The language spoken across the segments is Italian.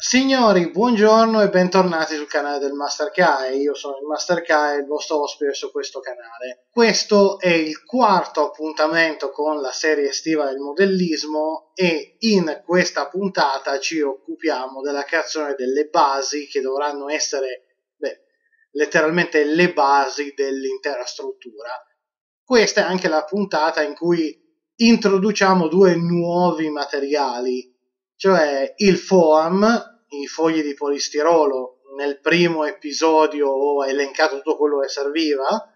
Signori, buongiorno e bentornati sul canale del Master Kai. Io sono il Master Kai, il vostro ospite su questo canale. Questo è il quarto appuntamento con la serie estiva del modellismo e in questa puntata ci occupiamo della creazione delle basi che dovranno essere, letteralmente le basi dell'intera struttura. Questa è anche la puntata in cui introduciamo due nuovi materiali, cioè il foam, i fogli di polistirolo. Nel primo episodio ho elencato tutto quello che serviva,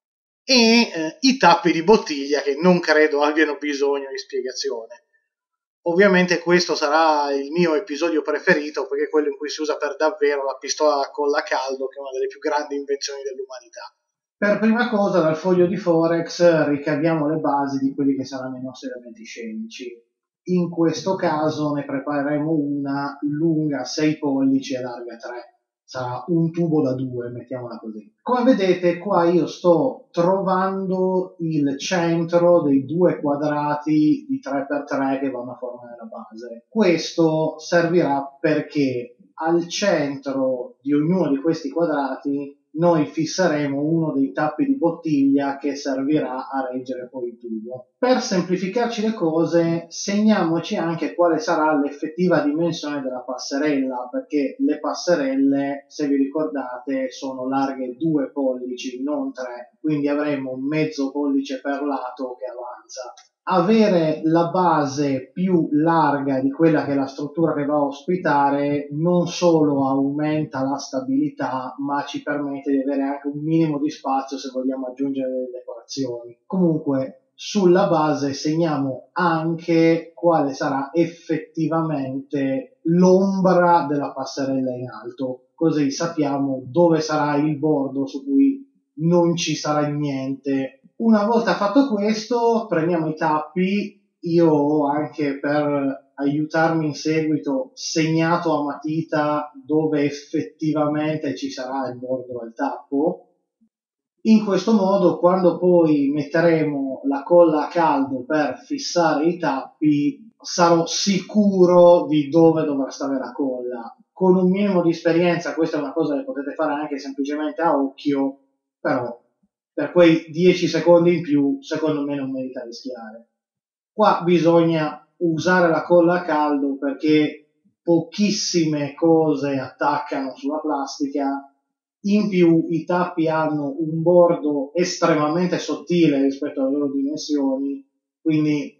e i tappi di bottiglia, che non credo abbiano bisogno di spiegazione. Ovviamente questo sarà il mio episodio preferito, perché è quello in cui si usa per davvero la pistola a colla a caldo, che è una delle più grandi invenzioni dell'umanità. Per prima cosa, dal foglio di Forex ricaviamo le basi di quelli che saranno i nostri elementi scenici. In questo caso ne prepareremo una lunga 6 pollici e larga 3. Sarà un tubo da 2, mettiamola così. Come vedete, qua io sto trovando il centro dei due quadrati di 3x3 che vanno a formare la base. Questo servirà perché al centro di ognuno di questi quadrati noi fisseremo uno dei tappi di bottiglia che servirà a reggere poi il tubo. Per semplificarci le cose, segniamoci anche quale sarà l'effettiva dimensione della passerella, perché le passerelle, se vi ricordate, sono larghe 2 pollici, non 3, quindi avremo mezzo pollice per lato che avanza. Avere la base più larga di quella che è la struttura che va a ospitare non solo aumenta la stabilità, ma ci permette di avere anche un minimo di spazio se vogliamo aggiungere delle decorazioni. Comunque, sulla base segniamo anche quale sarà effettivamente l'ombra della passerella in alto, così sappiamo dove sarà il bordo su cui non ci sarà niente. Una volta fatto questo, prendiamo i tappi. Io ho anche, per aiutarmi in seguito, segnato a matita dove effettivamente ci sarà il bordo del tappo. In questo modo, quando poi metteremo la colla a caldo per fissare i tappi, sarò sicuro di dove dovrà stare la colla. Con un minimo di esperienza, questa è una cosa che potete fare anche semplicemente a occhio, però per quei 10 secondi in più, secondo me non merita rischiare. Qua bisogna usare la colla a caldo perché pochissime cose attaccano sulla plastica. In più i tappi hanno un bordo estremamente sottile rispetto alle loro dimensioni, quindi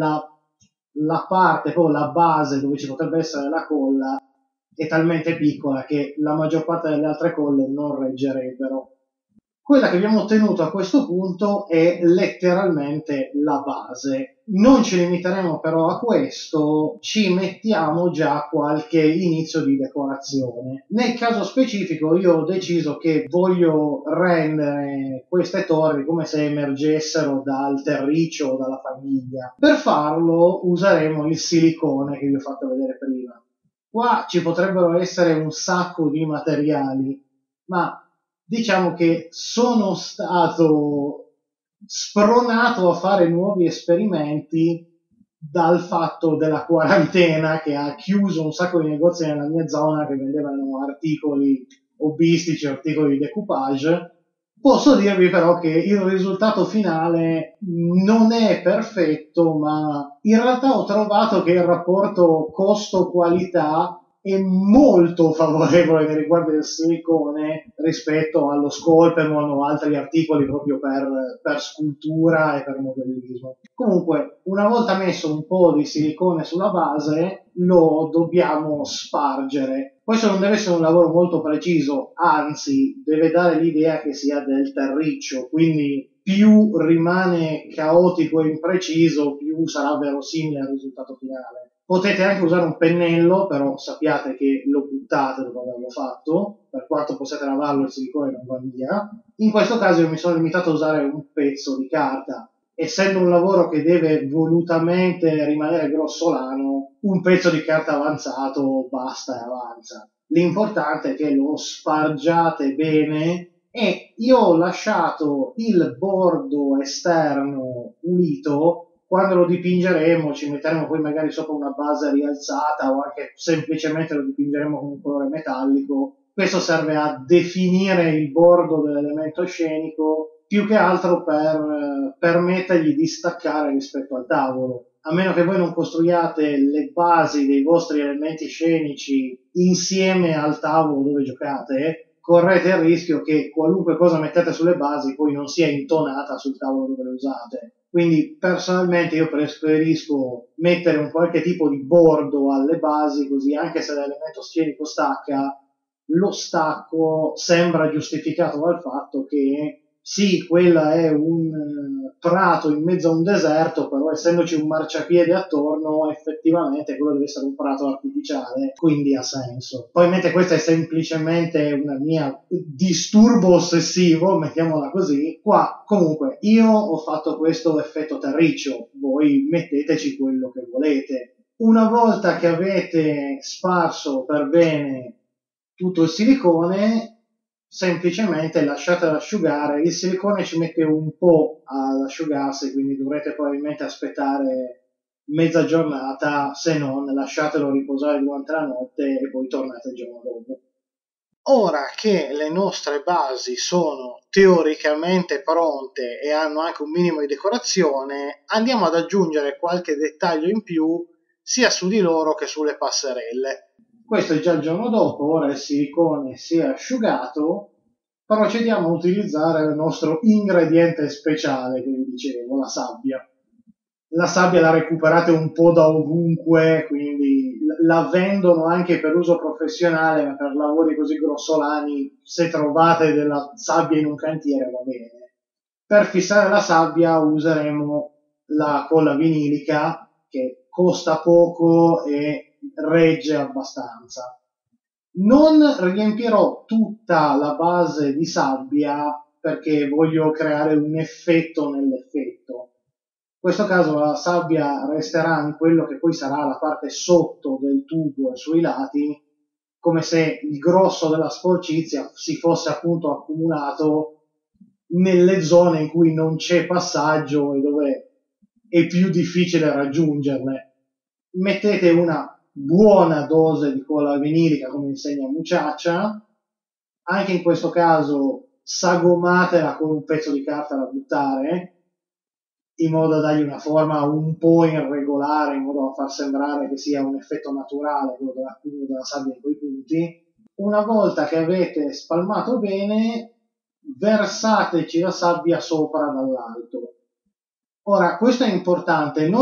la parte, poi la base dove ci potrebbe essere la colla è talmente piccola che la maggior parte delle altre colle non reggerebbero. Quella che abbiamo ottenuto a questo punto è letteralmente la base. Non ci limiteremo però a questo, ci mettiamo già qualche inizio di decorazione. Nel caso specifico io ho deciso che voglio rendere queste torri come se emergessero dal terriccio o dalla famiglia. Per farlo useremo il silicone che vi ho fatto vedere prima. Qua ci potrebbero essere un sacco di materiali, ma diciamo che sono stato spronato a fare nuovi esperimenti dal fatto della quarantena che ha chiuso un sacco di negozi nella mia zona che vendevano articoli hobbistici, articoli di decoupage. Posso dirvi però che il risultato finale non è perfetto, ma in realtà ho trovato che il rapporto costo-qualità è molto favorevole nei riguardi del silicone rispetto allo Sculpemon o altri articoli proprio per scultura e per modellismo. Comunque, una volta messo un po' di silicone sulla base, lo dobbiamo spargere. Questo non deve essere un lavoro molto preciso, anzi deve dare l'idea che sia del terriccio, quindi più rimane caotico e impreciso, più sarà verosimile il risultato finale. Potete anche usare un pennello, però sappiate che lo buttate dopo averlo fatto, per quanto possiate lavarlo il silicone non va via. In questo caso io mi sono limitato a usare un pezzo di carta. Essendo un lavoro che deve volutamente rimanere grossolano, un pezzo di carta avanzato basta e avanza. L'importante è che lo spargiate bene, e io ho lasciato il bordo esterno pulito quando lo dipingeremo ci metteremo poi magari sopra una base rialzata o anche semplicemente lo dipingeremo con un colore metallico. Questo serve a definire il bordo dell'elemento scenico più che altro per permettergli di staccare rispetto al tavolo. A meno che voi non costruiate le basi dei vostri elementi scenici insieme al tavolo dove giocate, correte il rischio che qualunque cosa mettete sulle basi poi non sia intonata sul tavolo dove le usate. Quindi personalmente io preferisco mettere un qualche tipo di bordo alle basi, così anche se l'elemento scenico stacca, lo stacco sembra giustificato dal fatto che sì, quella è un prato in mezzo a un deserto, però essendoci un marciapiede attorno, effettivamente quello deve essere un prato artificiale, quindi ha senso. Poi mentre questo è semplicemente una mia disturbo ossessivo, mettiamola così, qua comunque io ho fatto questo effetto terriccio, voi metteteci quello che volete. Una volta che avete sparso per bene tutto il silicone, semplicemente lasciatelo asciugare. Il silicone ci mette un po' ad asciugarsi, quindi dovrete probabilmente aspettare mezza giornata, se non lasciatelo riposare durante la notte e poi tornate il giorno dopo. Ora che le nostre basi sono teoricamente pronte e hanno anche un minimo di decorazione, andiamo ad aggiungere qualche dettaglio in più sia su di loro che sulle passerelle. Questo è già il giorno dopo, ora il silicone si è asciugato, procediamo a utilizzare il nostro ingrediente speciale, che vi dicevo, la sabbia. La sabbia la recuperate un po' da ovunque, quindi la vendono anche per uso professionale, ma per lavori così grossolani, se trovate della sabbia in un cantiere va bene. Per fissare la sabbia useremo la colla vinilica, che costa poco e regge abbastanza. Non riempirò tutta la base di sabbia perché voglio creare un effetto nell'effetto. In questo caso la sabbia resterà in quello che poi sarà la parte sotto del tubo e sui lati, come se il grosso della sporcizia si fosse appunto accumulato nelle zone in cui non c'è passaggio e dove è più difficile raggiungerle. Mettete una buona dose di colla vinilica come insegna Muchacha, anche in questo caso sagomatela con un pezzo di carta da buttare in modo da dargli una forma un po' irregolare, in modo da far sembrare che sia un effetto naturale quello della sabbia in quei punti. Una volta che avete spalmato bene, versateci la sabbia sopra dall'alto. Ora, questo è importante, non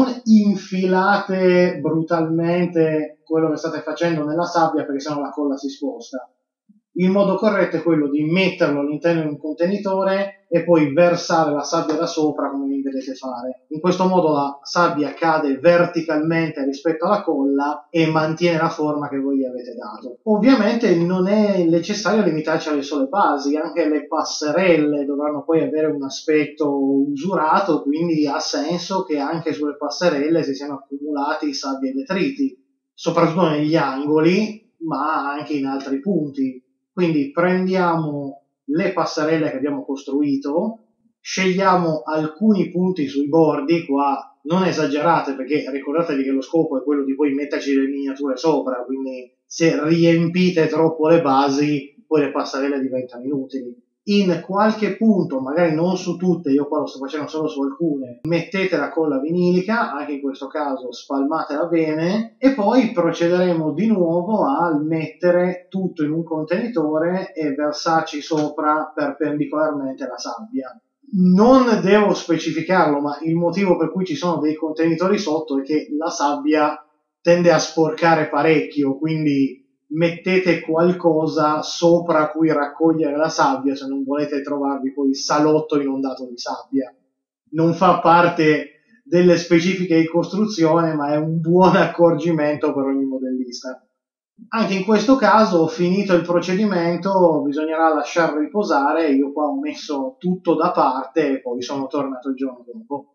infilate brutalmente quello che state facendo nella sabbia perché sennò la colla si sposta. Il modo corretto è quello di metterlo all'interno di un contenitore e poi versare la sabbia da sopra come vi vedete fare. In questo modo la sabbia cade verticalmente rispetto alla colla e mantiene la forma che voi gli avete dato. Ovviamente non è necessario limitarci alle sole basi, anche le passerelle dovranno poi avere un aspetto usurato, quindi ha senso che anche sulle passerelle si siano accumulati sabbia e detriti, soprattutto negli angoli, ma anche in altri punti. Quindi prendiamo le passerelle che abbiamo costruito, scegliamo alcuni punti sui bordi, qua non esagerate perché ricordatevi che lo scopo è quello di poi metterci le miniature sopra, quindi se riempite troppo le basi poi le passerelle diventano inutili. In qualche punto, magari non su tutte, io qua lo sto facendo solo su alcune, mettete la colla vinilica, anche in questo caso spalmatela bene, e poi procederemo di nuovo a mettere tutto in un contenitore e versarci sopra perpendicolarmente la sabbia. Non devo specificarlo, ma il motivo per cui ci sono dei contenitori sotto è che la sabbia tende a sporcare parecchio, quindi mettete qualcosa sopra cui raccogliere la sabbia se non volete trovarvi poi il salotto inondato di sabbia. Non fa parte delle specifiche di costruzione, ma è un buon accorgimento per ogni modellista. Anche in questo caso, finito il procedimento, bisognerà lasciarlo riposare. Io qua ho messo tutto da parte e poi sono tornato il giorno dopo.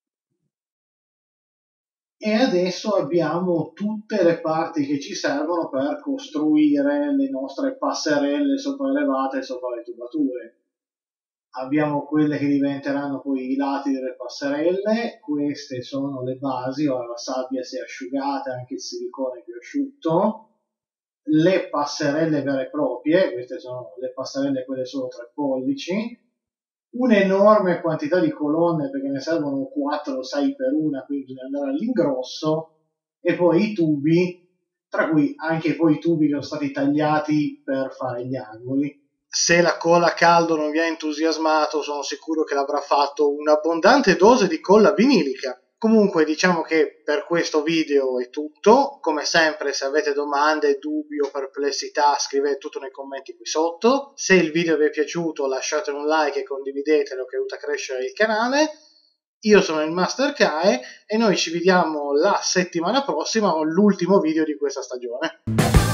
E adesso abbiamo tutte le parti che ci servono per costruire le nostre passerelle sopraelevate sopra le tubature. abbiamo quelle che diventeranno poi i lati delle passerelle. Queste sono le basi, ora la sabbia si è asciugata, anche il silicone è più asciutto. Le passerelle vere e proprie, queste sono le passerelle quelle solo 3 pollici, un'enorme quantità di colonne perché ne servono 4 o 6 per una, quindi bisogna andare all'ingrosso, e poi i tubi, tra cui anche poi i tubi che sono stati tagliati per fare gli angoli. Se la colla a caldo non vi ha entusiasmato, sono sicuro che l'avrà fatto un'abbondante dose di colla vinilica. Comunque diciamo che per questo video è tutto. Come sempre, se avete domande, dubbi o perplessità, scrivete tutto nei commenti qui sotto. Se il video vi è piaciuto, lasciate un like e condividetelo, che aiuta a crescere il canale. Io sono il Master Kae e noi ci vediamo la settimana prossima con l'ultimo video di questa stagione.